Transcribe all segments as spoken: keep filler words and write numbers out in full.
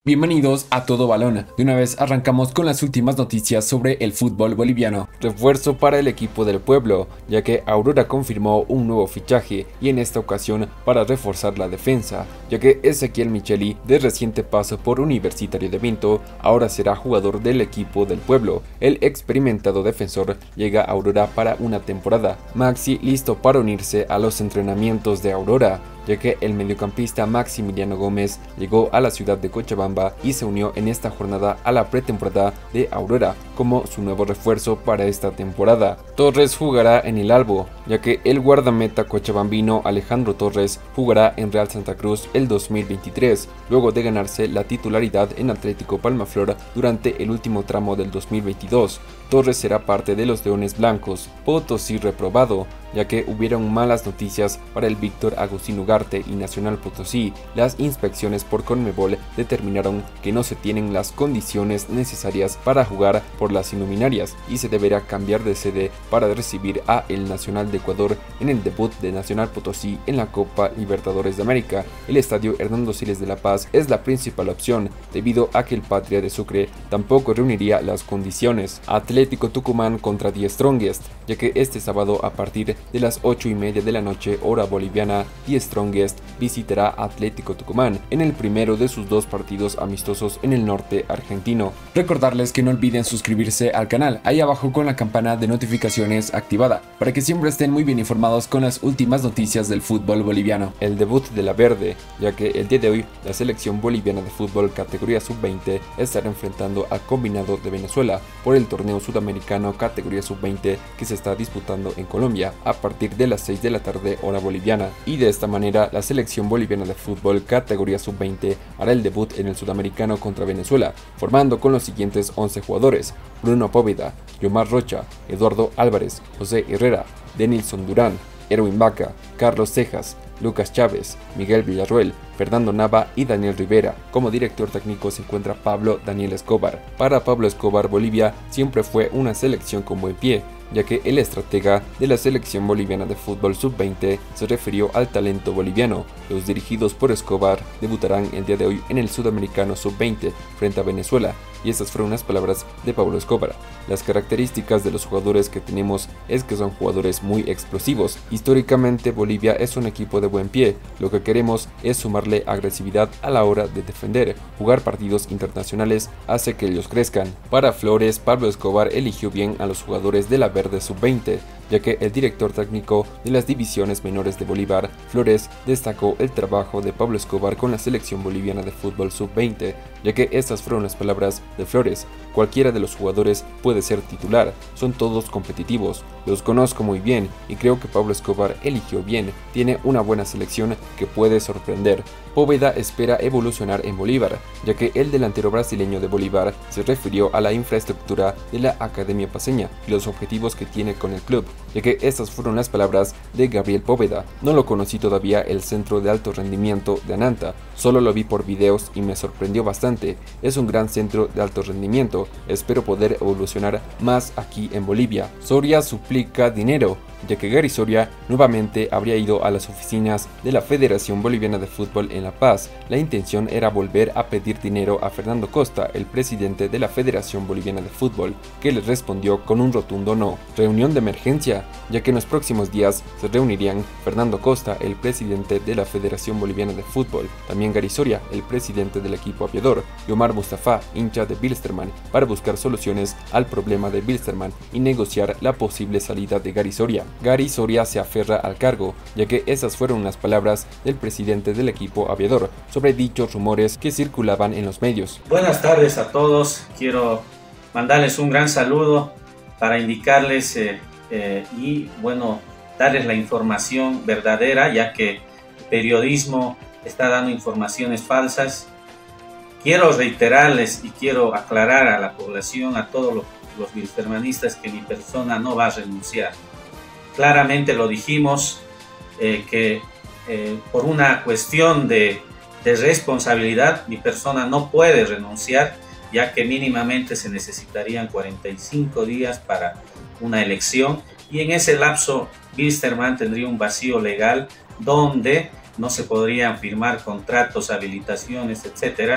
Bienvenidos a Todo Balón. De una vez arrancamos con las últimas noticias sobre el fútbol boliviano. Refuerzo para el equipo del pueblo, ya que Aurora confirmó un nuevo fichaje y en esta ocasión para reforzar la defensa, ya que Ezequiel Micheli, de reciente paso por Universitario de Vinto, ahora será jugador del equipo del pueblo. El experimentado defensor llega a Aurora para una temporada. Maxi listo para unirse a los entrenamientos de Aurora, ya que el mediocampista Maximiliano Gómez llegó a la ciudad de Cochabamba y se unió en esta jornada a la pretemporada de Aurora como su nuevo refuerzo para esta temporada. Torres jugará en el Albo, ya que el guardameta cochabambino Alejandro Torres jugará en Real Santa Cruz el dos mil veintitrés, luego de ganarse la titularidad en Atlético Palmaflor durante el último tramo del dos mil veintidós. Torres será parte de los Leones Blancos. Potosí reprobado, ya que hubieron malas noticias para el Víctor Agustín Ugarte y Nacional Potosí. Las inspecciones por Conmebol determinaron que no se tienen las condiciones necesarias para jugar por las iluminarias y se deberá cambiar de sede para recibir a el Nacional de Ecuador en el debut de Nacional Potosí en la Copa Libertadores de América. El estadio Hernando Siles de La Paz es la principal opción, debido a que el Patria de Sucre tampoco reuniría las condiciones. Atlético Tucumán contra The Strongest, ya que este sábado a partir de las ocho y media de la noche hora boliviana, The Strongest visitará Atlético Tucumán en el primero de sus dos partidos amistosos en el norte argentino. Recordarles que no olviden suscribirse al canal, ahí abajo con la campana de notificaciones activada, para que siempre estén muy bien informados con las últimas noticias del fútbol boliviano. El debut de la Verde, ya que el día de hoy la selección boliviana de fútbol categoría sub veinte estará enfrentando a Combinado de Venezuela por el torneo sudamericano categoría sub veinte que se está disputando en Colombia a partir de las seis de la tarde hora boliviana, y de esta manera la selección boliviana de fútbol categoría sub veinte hará el debut en el sudamericano contra Venezuela, formando con los siguientes once jugadores: Bruno Póveda, Yomar Rocha, Eduardo Álvarez, José Herrera, Denilson Durán, Erwin Vaca, Carlos Cejas, Lucas Chávez, Miguel Villarroel, Fernando Nava y Daniel Rivera. Como director técnico se encuentra Pablo Daniel Escobar. Para Pablo Escobar, Bolivia siempre fue una selección con buen pie, ya que el estratega de la selección boliviana de fútbol sub veinte se refirió al talento boliviano. Los dirigidos por Escobar debutarán el día de hoy en el sudamericano sub veinte frente a Venezuela, y estas fueron las palabras de Pablo Escobar. Las características de los jugadores que tenemos es que son jugadores muy explosivos. Históricamente Bolivia es un equipo de buen pie, lo que queremos es sumarle agresividad a la hora de defender. Jugar partidos internacionales hace que ellos crezcan. Para Flores, Pablo Escobar eligió bien a los jugadores de la Verde sub veinte, ya que el director técnico de las divisiones menores de Bolívar, Flores, destacó el trabajo de Pablo Escobar con la selección boliviana de fútbol sub veinte, ya que estas fueron las palabras de Flores: cualquiera de los jugadores puede ser titular, son todos competitivos, los conozco muy bien y creo que Pablo Escobar eligió bien, tiene una buena selección que puede sorprender. Póveda espera evolucionar en Bolívar, ya que el delantero brasileño de Bolívar se refirió a la infraestructura de la Academia Paceña y los objetivos que tiene con el club, ya que estas fueron las palabras de Gabriel Póveda. No lo conocí todavía el centro de alto rendimiento de Ananta, solo lo vi por videos y me sorprendió bastante, es un gran centro de alto rendimiento, espero poder evolucionar más aquí en Bolivia. Soria suplica dinero, ya que Gary Soria nuevamente habría ido a las oficinas de la Federación Boliviana de Fútbol en La Paz. La intención era volver a pedir dinero a Fernando Costa, el presidente de la Federación Boliviana de Fútbol, que les respondió con un rotundo no. Reunión de emergencia, ya que en los próximos días se reunirían Fernando Costa, el presidente de la Federación Boliviana de Fútbol, también Gary Soria, el presidente del equipo aviador, y Omar Mustafa, hincha de Bilsterman, para buscar soluciones al problema de Bilsterman y negociar la posible salida de Gary Soria. Gary Soria se aferra al cargo, ya que esas fueron las palabras del presidente del equipo aviador sobre dichos rumores que circulaban en los medios. Buenas tardes a todos, quiero mandarles un gran saludo para indicarles eh, eh, y bueno, darles la información verdadera, ya que el periodismo está dando informaciones falsas. Quiero reiterarles y quiero aclarar a la población, a todos los, los bilstermanistas, que mi persona no va a renunciar. Claramente lo dijimos, eh, que eh, por una cuestión de, de responsabilidad mi persona no puede renunciar, ya que mínimamente se necesitarían cuarenta y cinco días para una elección, y en ese lapso Bilsterman tendría un vacío legal donde no se podrían firmar contratos, habilitaciones, etcétera,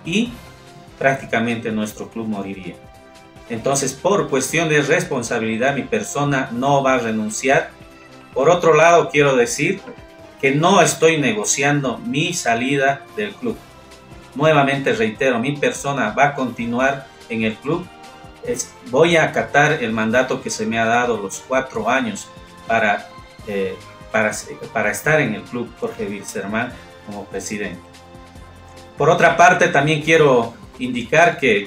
y prácticamente nuestro club moriría. Entonces, por cuestión de responsabilidad, mi persona no va a renunciar. Por otro lado, quiero decir que no estoy negociando mi salida del club. Nuevamente reitero, mi persona va a continuar en el club. Es, voy a acatar el mandato que se me ha dado los cuatro años para, eh, para, para estar en el club Jorge Wilstermann como presidente. Por otra parte, también quiero indicar que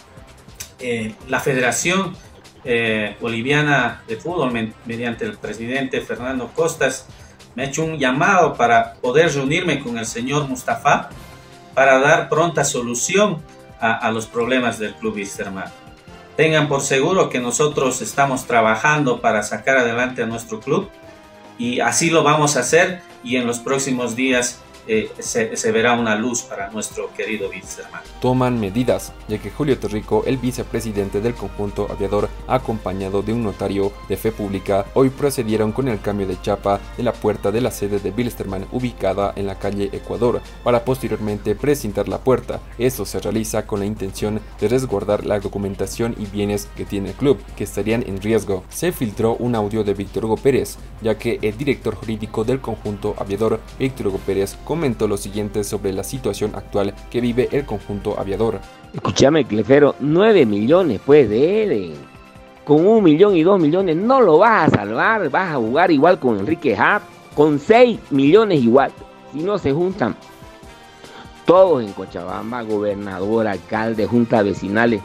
eh, la Federación eh, Boliviana de Fútbol, me, mediante el presidente Fernando Costas, me ha hecho un llamado para poder reunirme con el señor Mustafa para dar pronta solución a, a los problemas del club Wilstermann. Tengan por seguro que nosotros estamos trabajando para sacar adelante a nuestro club y así lo vamos a hacer, y en los próximos días Eh, se, se verá una luz para nuestro querido Wilstermann. Toman medidas, ya que Julio Torrico, el vicepresidente del conjunto aviador, acompañado de un notario de fe pública, hoy procedieron con el cambio de chapa de la puerta de la sede de Wilstermann, ubicada en la calle Ecuador, para posteriormente precintar la puerta. Esto se realiza con la intención de resguardar la documentación y bienes que tiene el club, que estarían en riesgo. Se filtró un audio de Víctor Hugo Pérez, ya que el director jurídico del conjunto aviador, Víctor Hugo Pérez, comentó lo siguiente sobre la situación actual que vive el conjunto aviador. Escúchame, Clefero, nueve millones pues deben. Con un millón y dos millones no lo vas a salvar, vas a jugar igual con Enrique Hub, con seis millones igual. Si no se juntan todos en Cochabamba, gobernador, alcalde, juntas vecinales,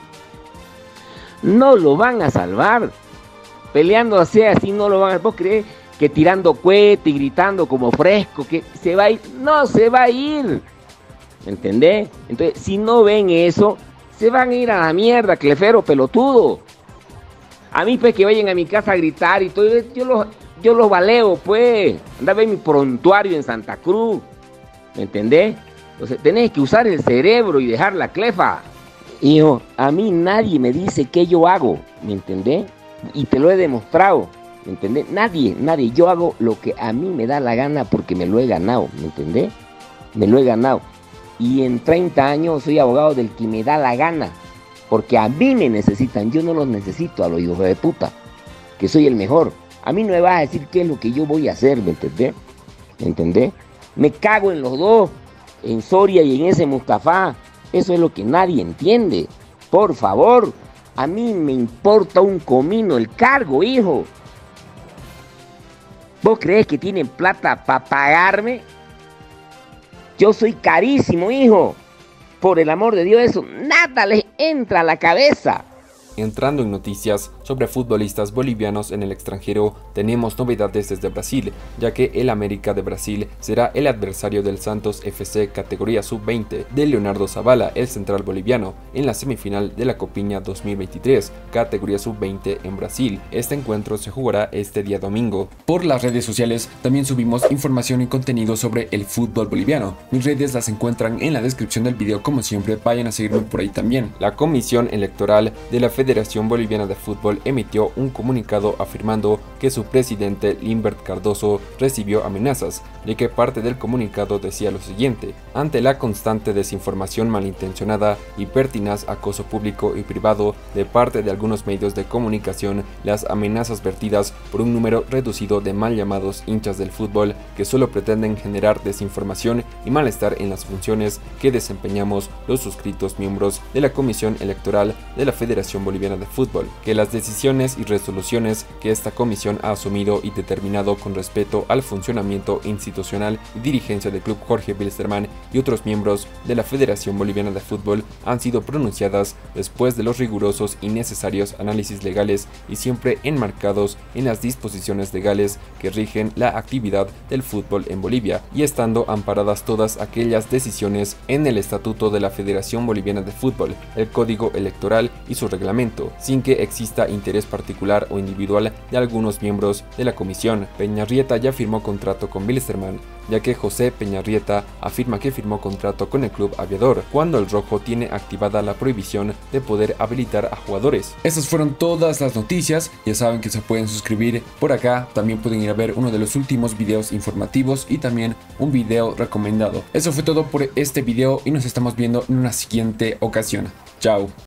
no lo van a salvar. Peleando así, así no lo van a... ¿Vos crees que tirando cohete y gritando como fresco, que se va a ir? No se va a ir, ¿entendés? Entonces, si no ven eso, se van a ir a la mierda, Clefero, pelotudo. A mí, pues, que vayan a mi casa a gritar y todo, yo los, yo los baleo, pues. Anda a ver mi prontuario en Santa Cruz, ¿me entendés? Entonces, tenés que usar el cerebro y dejar la clefa. Hijo, a mí nadie me dice qué yo hago, ¿me entendés? Y te lo he demostrado. ¿Me entendés? Nadie, nadie. Yo hago lo que a mí me da la gana porque me lo he ganado, ¿me entendés? Me lo he ganado. Y en treinta años soy abogado del que me da la gana. Porque a mí me necesitan, yo no los necesito a los hijos de puta. Que soy el mejor. A mí no me vas a decir qué es lo que yo voy a hacer, ¿me entendés? ¿Me entendés? Me cago en los dos, en Soria y en ese Mustafa. Eso es lo que nadie entiende. Por favor, a mí me importa un comino el cargo, hijo. ¿Vos crees que tienen plata para pagarme? Yo soy carísimo, hijo. Por el amor de Dios, eso nada les entra a la cabeza. Entrando en noticias sobre futbolistas bolivianos en el extranjero, tenemos novedades desde Brasil, ya que el América de Brasil será el adversario del Santos F C categoría sub veinte de Leonardo Zavala, el central boliviano, en la semifinal de la Copiña dos mil veintitrés, categoría sub veinte en Brasil. Este encuentro se jugará este día domingo. Por las redes sociales también subimos información y contenido sobre el fútbol boliviano. Mis redes las encuentran en la descripción del video, como siempre, vayan a seguirme por ahí también. La Comisión Electoral de la Federación Boliviana de Fútbol emitió un comunicado afirmando que su presidente Limbert Cardoso recibió amenazas, ya que parte del comunicado decía lo siguiente: ante la constante desinformación malintencionada y pertinaz acoso público y privado de parte de algunos medios de comunicación, las amenazas vertidas por un número reducido de mal llamados hinchas del fútbol que solo pretenden generar desinformación y malestar en las funciones que desempeñamos los suscritos miembros de la Comisión Electoral de la Federación Boliviana de Fútbol, que las decisiones y resoluciones que esta comisión ha asumido y determinado con respecto al funcionamiento institucional y dirigencia del club Jorge Wilstermann y otros miembros de la Federación Boliviana de Fútbol han sido pronunciadas después de los rigurosos y necesarios análisis legales y siempre enmarcados en las disposiciones legales que rigen la actividad del fútbol en Bolivia, y estando amparadas todas aquellas decisiones en el Estatuto de la Federación Boliviana de Fútbol, el Código Electoral y su reglamento. reglamento, sin que exista interés particular o individual de algunos miembros de la comisión. Peñarrieta ya firmó contrato con Wilstermann, ya que José Peñarrieta afirma que firmó contrato con el club aviador, cuando el rojo tiene activada la prohibición de poder habilitar a jugadores. Estas fueron todas las noticias, ya saben que se pueden suscribir por acá, también pueden ir a ver uno de los últimos videos informativos y también un video recomendado. Eso fue todo por este video y nos estamos viendo en una siguiente ocasión. Chao.